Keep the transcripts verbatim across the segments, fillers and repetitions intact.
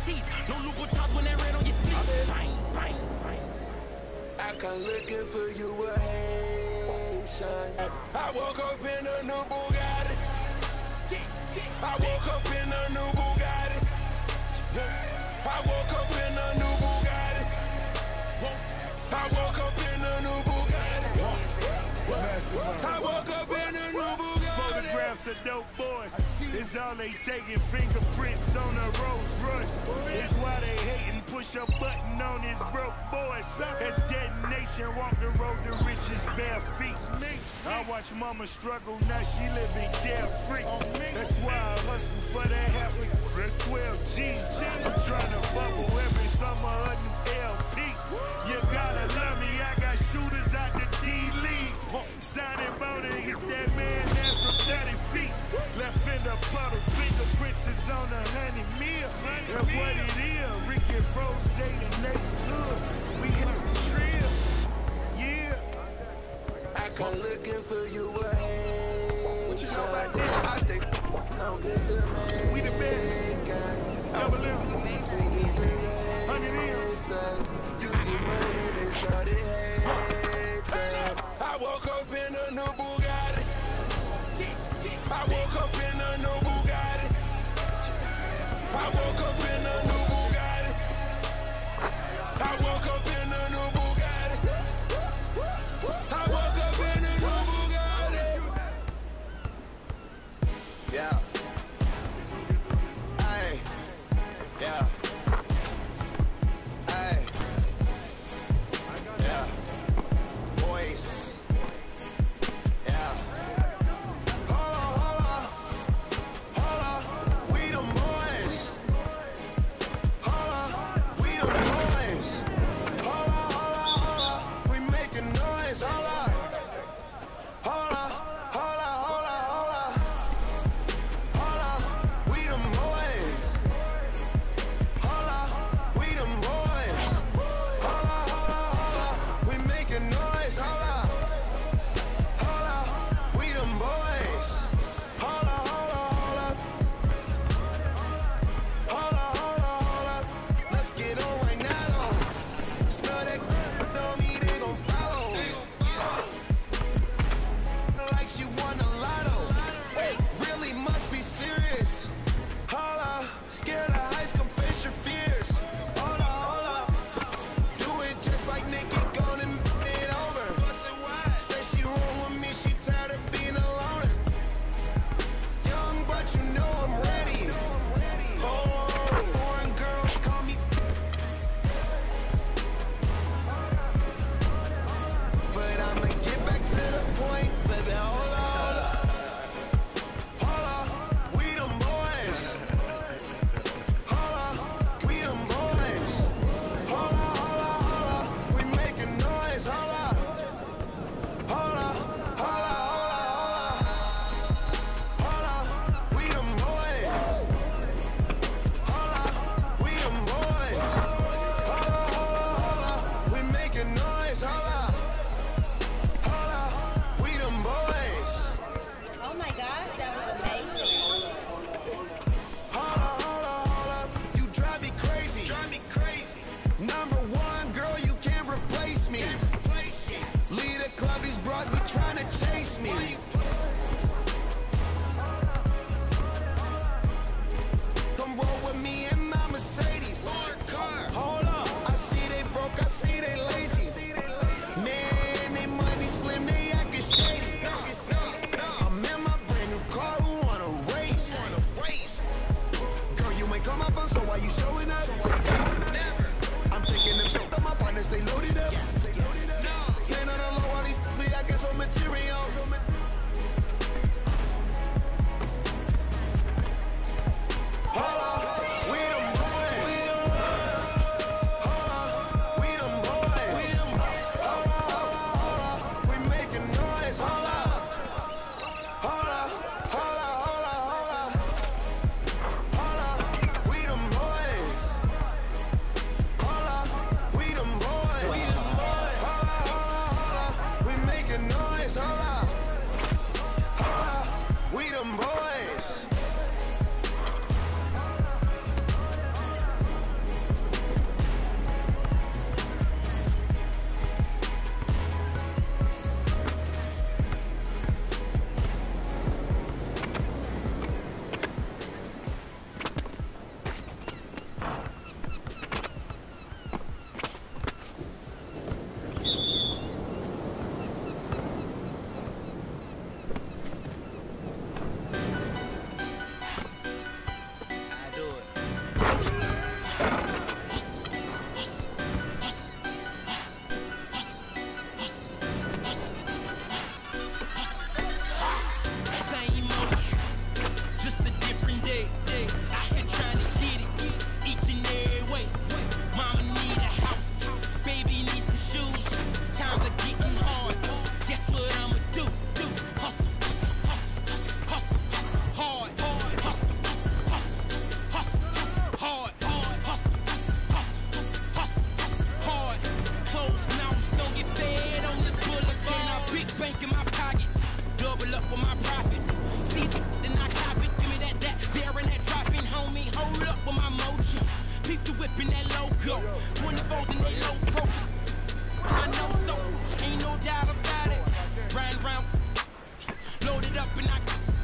teeth. No Louboutins when they ran on your sleeve. Bang, bang, bang. I come looking for you a Haitian. I woke up in a new Bugatti. I woke up in a new Bugatti. I woke up in a new Bugatti. I woke up in a new Bugatti. I woke up in a new Bugatti. Photographs of dope boys. It's all they taking, fingerprints on a Rolls Royce. It's why they hating, push a button on his broke boys. As detonation, walk the road to riches bare feet. I watch mama struggle, now she living carefree. That's why I hustle for that half a, that's twelve G's. I'm trying to bubble every summer a new L P. You gotta love me, I got shooters out the D-League. Signing bone and hit that man that's from thirty feet. Left in the puddle, fingerprints is on a honey meal. That's what it is, Ricky Rose and Nate Hood. We hit the trail, yeah. I come looking for you a Haitian. What you know about this? I stay no good to me. We the best. Double M. Hundred M's. You get money, they started hating. I woke up in a new Bugatti. I woke up in a new Bugatti. I woke up in a new Bugatti. I woke up in a new Bugatti. I woke up in a new Bugatti. Yeah. Ay. Yeah. Ay. Yeah. Voice. Yeah. Hold on, hold on. Hold on. We them boys. Hold on. We them boys. Hold on, hold on, hold on. We making noise. Hold on. Hold on. Hold on, hold on, hold on. Hold on. We them boys. Hold on. We them boys. Hold on, hold on, hold on. We making noise. Hold on. Hold on. We them boys. Hold on, hold on, hold on. Hold on, hold on, hold on. Let's get on right now, though. Smell that on me, they gon' follow. Like she won a lotto. Really must be serious. Hold on. Scared of heights, come face your fears. Hold on, hold on. Do it just like Nicki, gone and it over. Say she roll with me, she tired of being alone. Young, but you know I'm ready. Oh, foreign girls call me. But I'ma get back to the point. But then hold on, hold on. We them boys. go. twenty-fours in they low pro. I know so, ain't no doubt about it. Round round, loaded up and I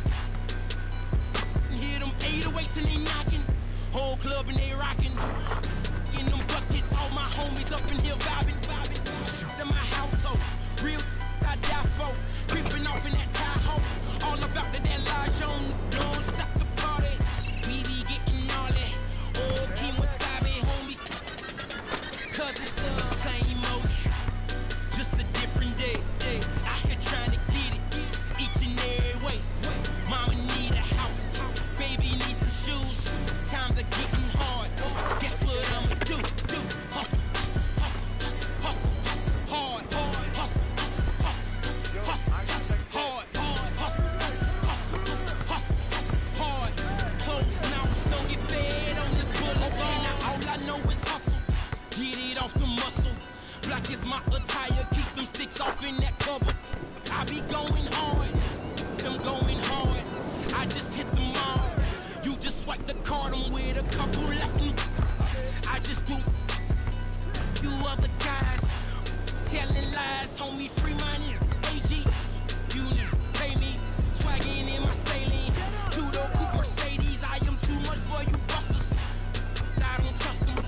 hear them eight oh eights and they knocking. Whole club and they rocking. In them buckets, all my homies up in here vibing, vibing. To my household, real I die for. Creeping off in that Tahoe, all about the that large on. Don't stop the party, we be getting gnarly. Oh, King Wasabi, homie. Cause it's the same old, just a different day. day. Out here trying to get it, each and every way. Mama need a house, baby need some shoes. Times are getting hard, guess what I'ma do? do. Hustle, hustle, hustle, hard, hard, hustle, hustle, hustle, hard, hard, hustle, hustle, hustle, hard. Closed mouths don't get fed on this boulevard. Now all I know is hustle, get it off the muscle. Black is my attire, keep them sticks off in that cover. I be going hard, them going hard. I just hit them all. You just swipe the card, I'm with a couple Latin. I just do. You other guys telling lies, homie, free money. A G, you pay me, swagging in my saline. Two-door coupe Mercedes, I am too much for you busters. I don't trust them.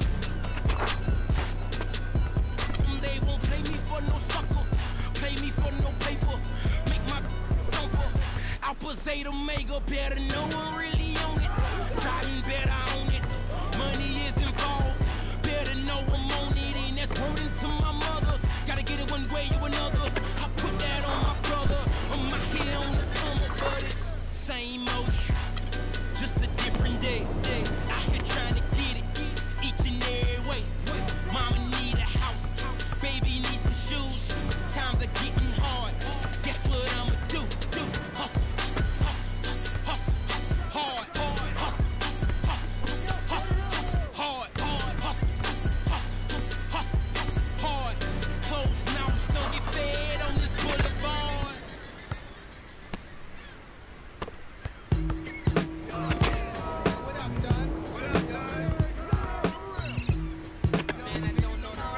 They won't play me for no sucker, play me for no paper. Make my bumper. Alpha Zeta Omega, better know I'm really on it. Driving better on it, money is involved. Better know I'm on it, and that's wording to my mother. Gotta get it one way or another. I put that on my brother. I'm out here on the corner, but it's same old, just a different day. day. Out here trying to get it, each and every way. Mama need a house, baby need some shoes. Times are getting hard, guess what I'ma do? do. Hustle, hustle, hustle, hard, hard, hustle, hustle, hustle, hard, hard, hustle, hustle, hustle, hard. Closed mouths don't get fed on this boulevard. What up, Don? What up, Don? Man, I don't know the crowd.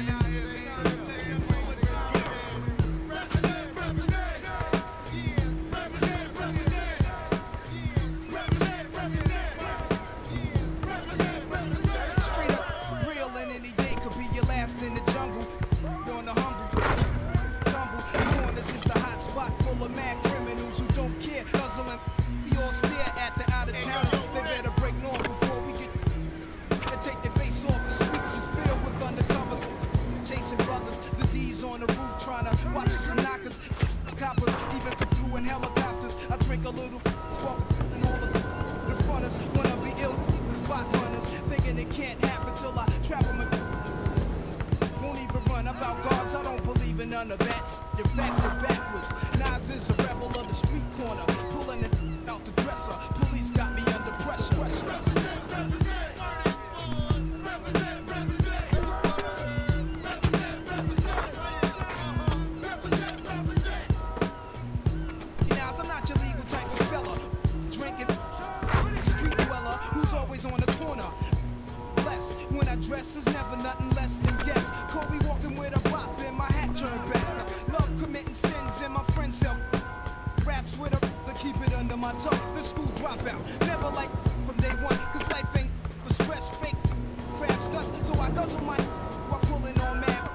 Straight up, real and any day could be your last in the jungle. On the humble, tumble. The corners is the hot spot full of mad criminals who don't care. Guzzling, we all stare at the out of towners. They better break north before we get and take their face off. The streets is filled with undercovers, chasing brothers. The D's on the roof trying to watch us and knock us. Coppers even come through in helicopters. I drink a little, walk and all the the fronters wanna be ill. Spot runners thinking it can't happen till I trap them and won't even run about guards. I don't believe in none of that. Your facts are backwards. Nas is a rebel of the street corner, pulling it out the dresser. Police got me under pressure. Now, I'm not your legal type of fella. Drinking, street dweller, who's always on the corner. Bless, when I dress is never nothing less than guess. Kobe walking with a bop and my hat turned back. Love committing sins and my friends help. Raps with a to keep it under my tongue. The school dropout, never like from day one. Cause life ain't a stretch, fake crab stunts. So I guzzle my while pulling on mad.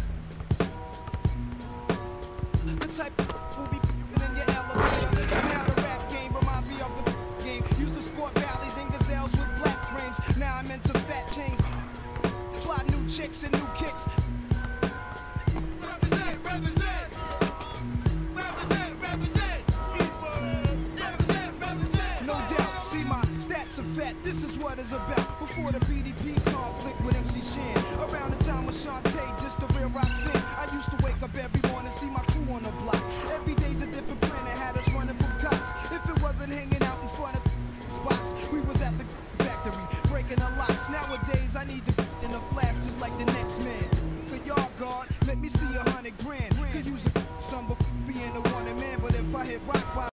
The type who be in your elevator. Somehow the rap game reminds me of the game. Used to sport valleys and gazelles with black frames. Now I'm into fat chains. Fly new chicks and new kicks. Represent, represent. Represent, represent. Represent, represent. No doubt, see my stats are fat. This is what it's about. Before the P D P conflict with M C Shan. Around the time of Shantae, just the real rock scene. I used to wake up every morning, see my crew on the block. Every day's a different planet, had us running from cops. If it wasn't hanging out in front of spots, we was at the factory, breaking the locks. Nowadays, I need to in a flash just like the next man. Could y'all guard? Let me see a hundred grand. Could use a some being a wanted man, but if I hit rock bottom.